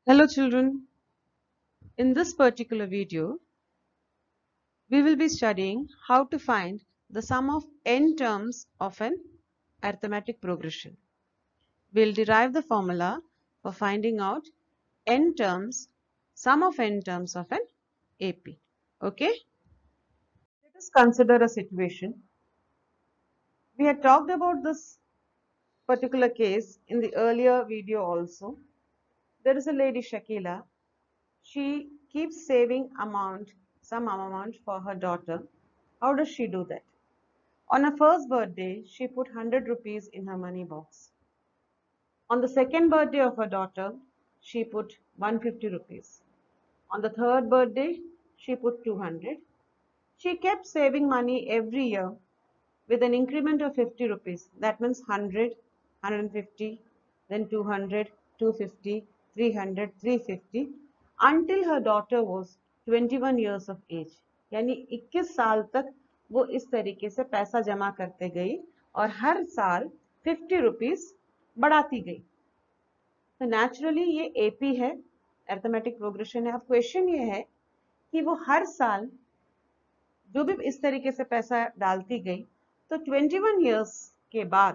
Hello children, in this particular video, we will be studying how to find the sum of n terms of an arithmetic progression. We'll derive the formula for finding out n terms, sum of n terms of an AP. Okay? Let us consider a situation. We had talked about this particular case in the earlier video also. There is a lady Shakila. She keeps saving some amount for her daughter. How does she do that? On her first birthday, she put 100 rupees in her money box. On the second birthday of her daughter, she put 150 rupees. On the third birthday, she put 200. She kept saving money every year with an increment of 50 rupees. That means 100, 150, then 200, 250, 300, 350 until her daughter was 21 years of age. यानी 21 साल तक वो इस तरीके से पैसा जमा करते गई और हर साल 50 रुपीस बढ़ाती गई. तो नेचुरली ये एपी है, अरिथमेटिक प्रोग्रेशन है. अब क्वेश्चन ये है कि वो हर साल जो भी इस तरीके से पैसा डालती गई तो 21 इयर्स के बाद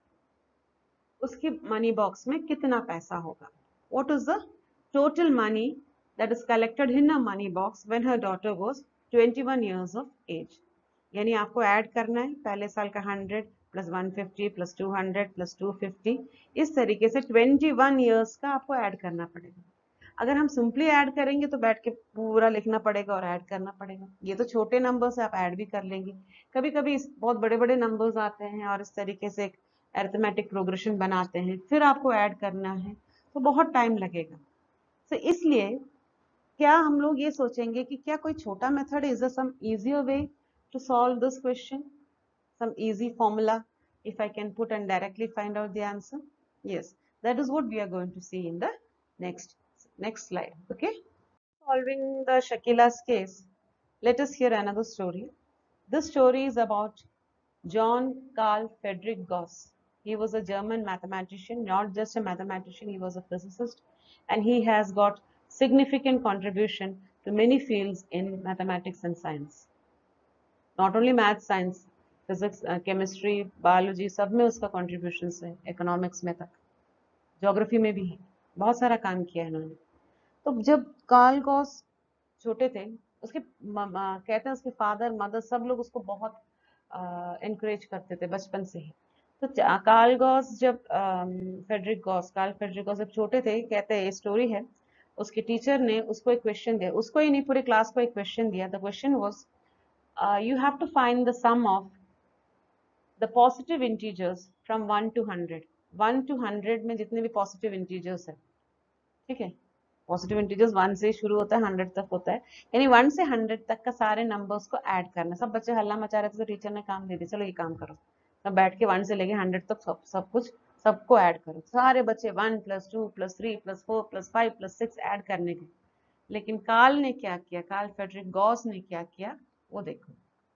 उसकी मनी बॉक्स में कितना पैसा होगा. What is the total money that is collected in a money box when her daughter was 21 years of age. यानी आपको ऐड करना है पहले साल का 100 प्लस 150 प्लस 200 प्लस 250, इस तरीके से 21 इयर्स का आपको ऐड करना पड़ेगा. अगर हम सिंपली ऐड करेंगे तो बैठ के पूरा लिखना पड़ेगा और ऐड करना पड़ेगा. ये तो छोटे नंबर्स है, आप ऐड भी कर लेंगे. कभी कभी बहुत बड़े बड़े नंबर्स आते हैं और इस तरीके से एक अरिथमेटिक प्रोग्रेशन बनाते हैं, फिर आपको ऐड करना है तो बहुत टाइम लगेगा. तो इसलिए क्या हम लोग ये सोचेंगे कि क्या कोई छोटा method is some easier way to solve this question, some easy formula if I can put and directly find out the answer. Yes, that is what we are going to see in the next slide. Okay, solving the Shakila's case, let us hear another story. This story is about John Carl Friedrich Gauss. He was a German mathematician, not just a mathematician, he was a physicist, and he has got significant contribution to many fields in mathematics and science. Not only math, science, physics, chemistry, biology, सब में उसका contribution है. Economics में तक, geography में भी है, बहुत सारा काम किया है इन्होंने. तो जब कार्ल गॉस छोटे थे, उसके कहते हैं उसके फादर मदर सब लोग उसको बहुत एनकरेज करते थे बचपन से ही. तो कार्ल गॉस जब कार्ल फ्रेडरिक गॉस जब छोटे थे, कहते हैं ये स्टोरी है, उसके टीचर ने उसको एक क्वेश्चन दिया, उसको ही नहीं पूरे क्लास को एक क्वेश्चन दिया. The question was you have to find the sum of the positive integers from 1 to 100. 1 to 100 में जितने भी positive integers है, ठीक है, पॉजिटिव इंटीजर्स 1 से शुरू होता है 100 तक होता है, यानी 1 से 100 तक का सारे नंबर्स को ऐड करना. सब बच्चे हल्ला मचा रहे थे तो टीचर ने काम दे दिया, चलो ये काम करो. सब बैठ के 1 से लेके 100 तक सब कुछ सबको ऐड करो. सारे बच्चे 1 plus 2 plus 3 plus 4 plus 5 plus 6 add करने के. लेकिन कार्ल ने क्या किया, कार्ल फ्रेडरिक गॉस ने क्या किया वो देखो.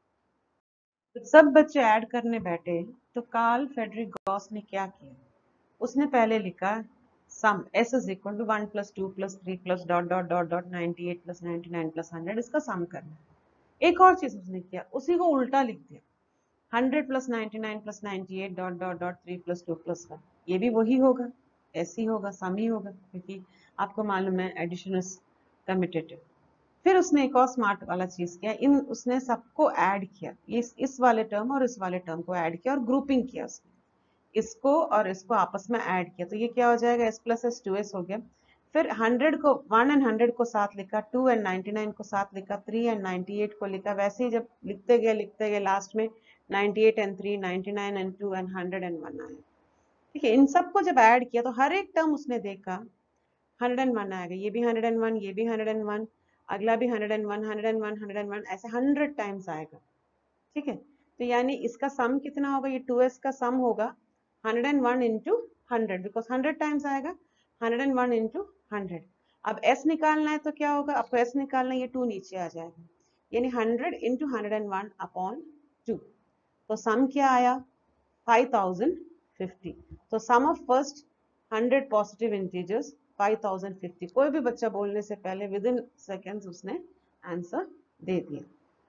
तो सब बच्चे ऐड करने बैठे तो कार्ल फ्रेडरिक गॉस ने क्या किया, उसने पहले लिखा sum s is equal to 1 plus 2 plus 3 plus dot dot dot dot 98 plus 99 plus 100, इसका सम करना. एक और चीज उसने किया, उसी को उल्टा लिख दिया, 100 plus 99 plus 98 dot dot dot 3 plus 2 plus 1. ये भी वही होगा, ऐसे ही होगा, सम ही होगा, क्योंकि आपको मालूम है एडिशन इज कम्यूटेटिव. फिर उसने एक और स्मार्ट वाला चीज किया, उसने सबको ऐड किया, इस वाले टर्म और इस वाले टर्म को ऐड किया और ग्रुपिंग किया उसने, इसको और इसको आपस में ऐड किया. तो ये क्या हो जाएगा, s प्लस एस 2s हो गया. फिर 100 को 1 एंड 100 को साथ लिखा, 2 एंड 99 को साथ लिखा, 3 एंड 98 को लिखा. वैसे ही जब लिखते गए लास्ट में 98 एंड 3, 99 एंड 2 एंड 100 एंड 1 आया. ठीक है, इन सबको जब ऐड किया तो हर एक टर्म उसने देखा 101 आएगा, ये भी 101, ये भी 101, अगला भी 101, 101, 101, ऐसे 100 टाइम्स आएगा. ठीक है, तो यानी इसका सम कितना होगा, ये 2s का सम होगा 101 इंटू 100, बिकॉज 100 टाइम्स आएगा, 101 इंटू 100. अब s निकालना है तो क्या होगा, आपको s निकालना है, ये 2 नीचे आ जाएगा, यानी 100 इंटू 101 अपॉन 2. तो सम क्या आया, 5050. तो sum of first 100 positive integers 5050। कोई भी बच्चा बोलने से पहले विद इन सेकेंड्स उसने आंसर दे दिया।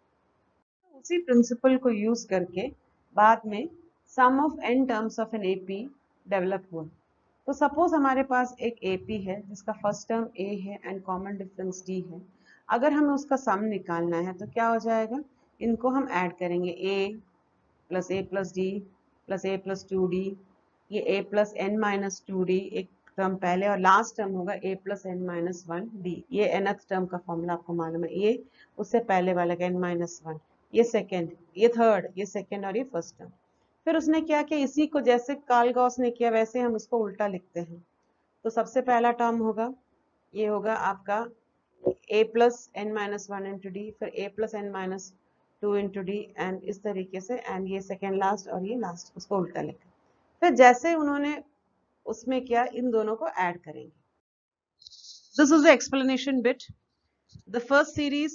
उसी प्रिंसिपल को यूज करके बाद में sum of n terms of n AP develop हुआ। तो सपोज हमारे पास एक एपी है जिसका फर्स्ट टर्म a है एंड कॉमन डिफरेंस d है। अगर हमें उसका सम निकालना है तो क्या हो जाएगा, इनको हम ऐड करेंगे, a plus d plus a plus 2d, ये a plus n minus 2d एक टर्म पहले, और लास्ट टर्म होगा a plus n minus 1d। ये nth टर्म का फॉर्मूला आपको मालूम है, ये उससे पहले वाला n माइनस 1, ये सेकेंड, ये थर्ड, ये सेकेंड और ये फर्स्ट टर्म। फिर उसने क्या किया, इसी को जैसे कार्ल गॉस ने किया वैसे हम इसको उल्टा लिखते हैं। तो सबसे पहला टर्म होगा, ये होगा आपका a plus n minus 1 into d, फिर a plus n minus 2 into d, and इस तरीके से, एंड ये सेकेंड लास्ट और ये लास्ट, उसको उल्टा लिखा। फिर जैसे उन्होंने उसमें किया, इन दोनों को ऐड करेंगे। This is the explanation bit. The first series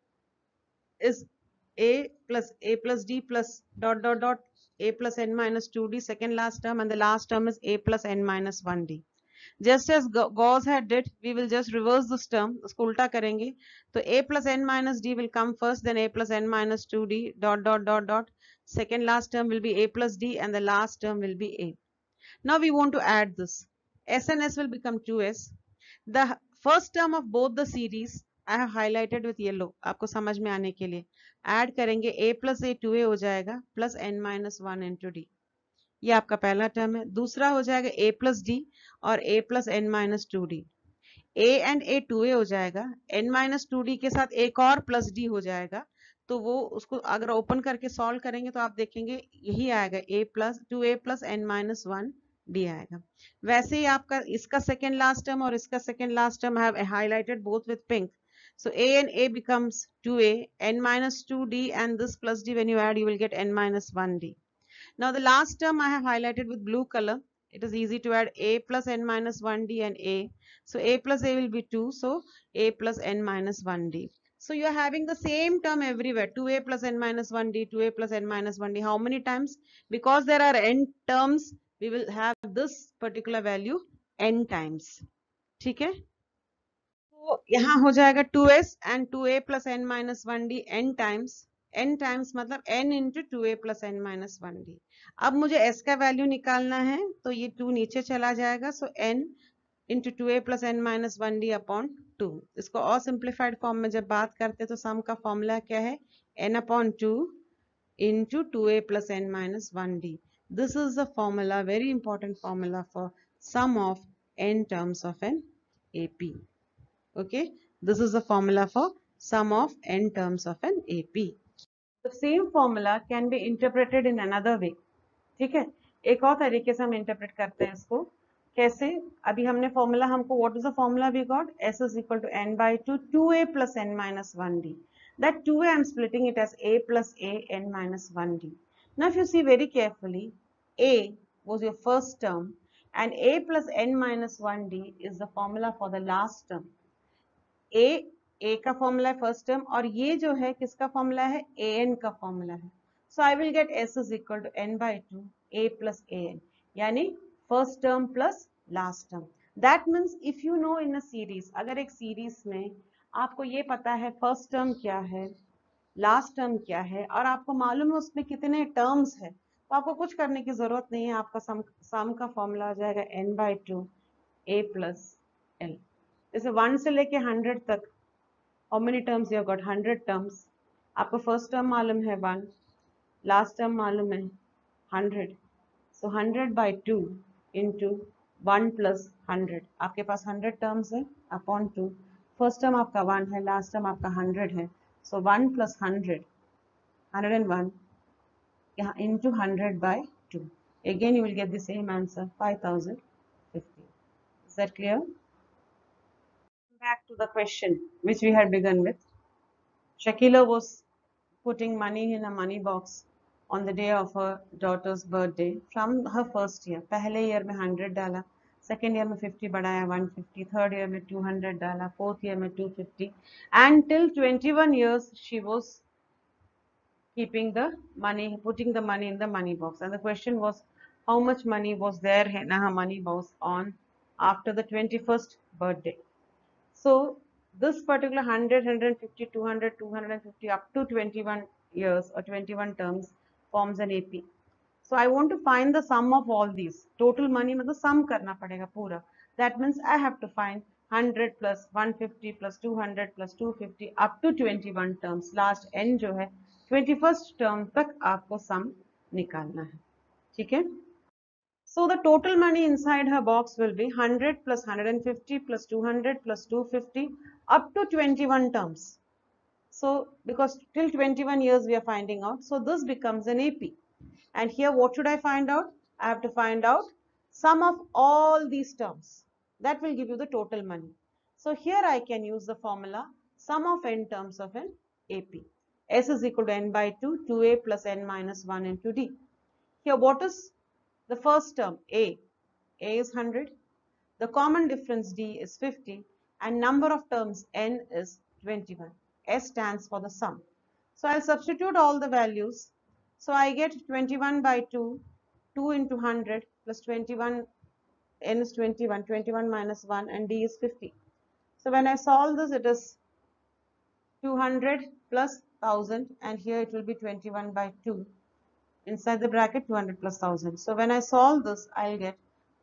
is a plus d plus dot dot dot a plus n minus 2d, second last term, and the last term is a plus n minus 1d. Just as Gauss had did, we will just reverse this term, उसको उल्टा करेंगे। तो a plus n minus d will come first, then a plus n minus 2d dot dot dot dot, second last term will be a plus d and the last term will be a. Now we want to add this, s and s will become 2s. The first term of both the series I have highlighted with yellow, आपको समझ में आने के लिए। Add करेंगे a plus a 2a हो जाएगा plus n minus 1 into d, ये आपका पहला टर्म है। दूसरा हो जाएगा a प्लस d और a plus n minus 2d, a and a 2a हो जाएगा, n माइनस 2d के साथ एक और प्लस d हो जाएगा। तो वो उसको अगर ओपन करके सॉल्व करेंगे तो आप देखेंगे यही आएगा, a plus 2a plus n minus 1 d आएगा। वैसे ही आपका इसका सेकेंड लास्ट टर्म और इसका second last term have highlighted both with pink. So a and a becomes 2a, n minus 2d, and this plus d, when you add you will get n minus 1d. Now the last term I have highlighted with blue color. It is easy to add a plus n minus 1d and a. So a plus a will be 2, so a plus n minus 1d. So you are having the same term everywhere, 2a plus n minus 1d, 2a plus n minus 1d. How many times? Because there are n terms, we will have this particular value n times. ठीक है, तो यहाँ हो जाएगा 2s and 2a plus n minus 1d n times मतलब n into 2a plus n minus 1d. अब मुझे s का वैल्यू निकालना है, तो ये 2 नीचे चला जाएगा, सो n into 2a plus n minus 1d upon 2. इसको और सिंप्लीफाइड फॉर्म में जब बात करते हैं तो सम का फॉर्मूला क्या है, n upon 2 into 2a plus n minus 1d. This is the formula, very important formula for sum of n terms of an AP. Okay, this is the formula for sum of n terms of an AP. The same formula can be interpreted in another way. ठीक है, एक और तरीके से हम interpret करते हैं इसको। कैसे? अभी हमने फॉर्मूला, हमको what is the formula we got, s is equal to n by 2 2a plus n minus 1d. That 2a I am splitting it as a plus a n minus 1d. Now if you see very carefully, a was your first term and a plus n minus 1d is the formula for the last term. A का formula है first term, और ये जो है किसका formula है, A N का formula है। So I will get s is equal to n by 2 a plus a n, यानी first term plus last term. That means if you know in a series, अगर एक series में आपको ये पता है फर्स्ट टर्म क्या है, लास्ट टर्म क्या है, और आपको मालूम है उसमें कितने टर्म्स है, तो आपको कुछ करने की जरूरत नहीं है। आपका सम का फॉर्मूला हो जाएगा n by 2 a plus l. जैसे 1 से लेके 100 तक, how many terms you have got, 100 terms. आपको फर्स्ट टर्म मालूम है 1, लास्ट टर्म मालूम है 100, so 100 by 2 into 1 plus 100, आपके पास 100 टर्म्स है अपॉन 2। फर्स्ट टर्म आपका 1 है, लास्ट टर्म आपका 100 है, so 1 plus 100 101 यहाँ into 100 by 2. Again you will get the same answer, 5050. Is that clear? Back to the question which we had begun with. Shakila was putting money in a money box on the day of her daughter's birthday from her first year. पहले year में 100 डाला, second year में 50 बढ़ाया 150, third year में 200 डाला, fourth year में 250, and till 21 years she was keeping the money, putting the money in the money box. And the question was, how much money was there in her money box on after the 21st birthday. So this particular 100, 150, 200, 250 up to 21 years or 21 terms forms an AP. So I want to find the sum of all these. Total money मतलब sum करना पड़ेगा पूरा. That means I have to find 100 plus 150 plus 200 plus 250 up to 21 terms. Last n जो है 21st term तक आपको sum निकालना है. ठीक है? So the total money inside her box will be 100 plus 150 plus 200 plus 250 up to 21 terms. So because till 21 years we are finding out. So this becomes an AP. And here what should I find out? I have to find out sum of all these terms. That will give you the total money. So here I can use the formula sum of n terms of an AP. S is equal to n by 2, 2a plus n minus 1 into d. Here what is the first term? A. A is 100. The common difference D is 50 and number of terms N is 21. S stands for the sum. So I'll substitute all the values. So I get 21 by 2, 2 into 100 plus 21, N is 21, 21 minus 1 and D is 50. So when I solve this, it is 200 plus 1000 and here it will be 21 by 2. Inside the bracket 200 plus 1000. So when I solve this, I'll get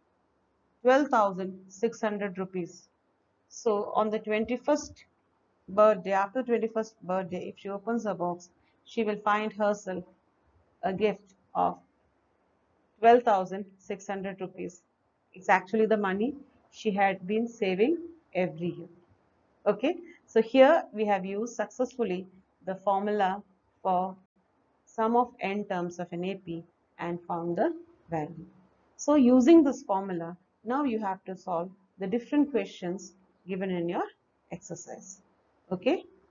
12,600 rupees. So on the 21st birthday, after 21st birthday, if she opens the box, she will find herself a gift of 12,600 rupees. It's actually the money she had been saving every year. Okay, so here we have used successfully the formula for sum of n terms of an AP and found the value. So using this formula, now you have to solve the different questions given in your exercise. Okay.